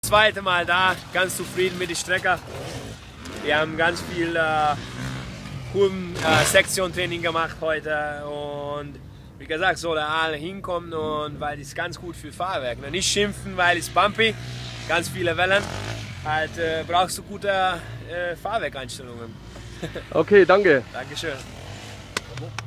Zweite Mal da, ganz zufrieden mit der Strecke. Wir haben ganz viel Sektiontraining gemacht heute und wie gesagt, soll alle hinkommen und weil es ganz gut für Fahrwerk. Nicht schimpfen, weil es bumpy, ganz viele Wellen. Halt brauchst du gute Fahrwerkeinstellungen. Okay, danke. Dankeschön.